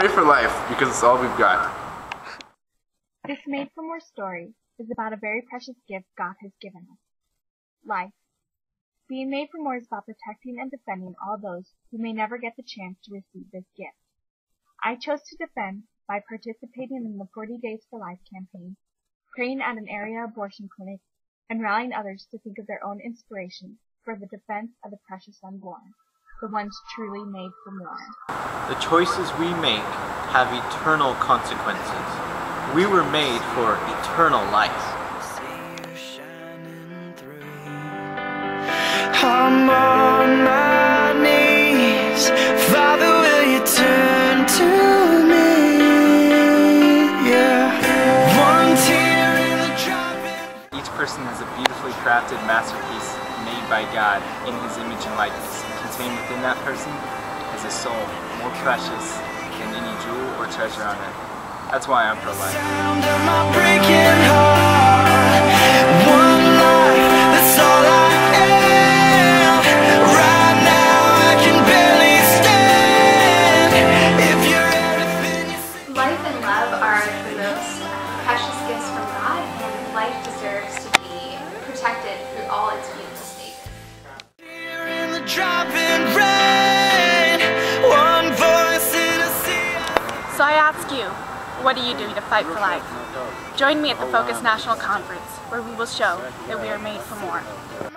made for life because it's all we've got. This Made for More story is about a very precious gift God has given us. Life. Being made for more is about protecting and defending all those who may never get the chance to receive this gift. I chose to defend by participating in the 40 Days for Life campaign, praying at an area abortion clinic, and rallying others to think of their own inspiration for the defense of the precious unborn, the ones truly made for more. The choices we make have eternal consequences. We were made for eternal life. I'm on my knees, Father, will you turn to me? Yeah. One tear in the drop. Each person is a beautifully crafted masterpiece made by God in His image and likeness. Contained within that person is a soul more precious than any jewel or treasure on earth. That's why I'm pro-life. Sound of my breaking heart. One life, that's all I am. Right now I can barely stand. If you're everything you say. Life and love are the most precious gifts from God, and life deserves to be protected through all its beautiful stages. Here in the dropping rain, one voice in a sea. So I ask you, what are you doing to fight for life? Join me at the Focus National Conference, where we will show that we are made for more.